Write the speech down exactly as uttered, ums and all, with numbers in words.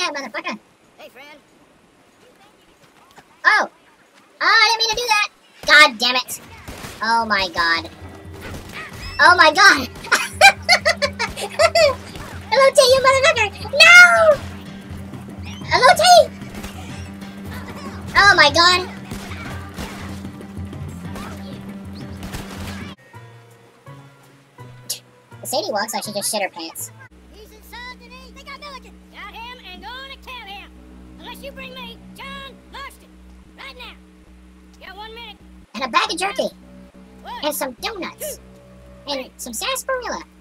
out, motherfucker. Hey, friend. Oh. Oh, I didn't mean to do that. God damn it. Oh, my God. Oh, my God. Hello, T, you motherfucker. No. Hello, T. Oh, my God. The Sadie walks like she just shit her pants. He's inside today. Think I'm Milligan. Got him and gonna kill him. Unless you bring me John Marston. Right now. You got one minute. And a bag of jerky. What? And some donuts. And some sarsaparilla.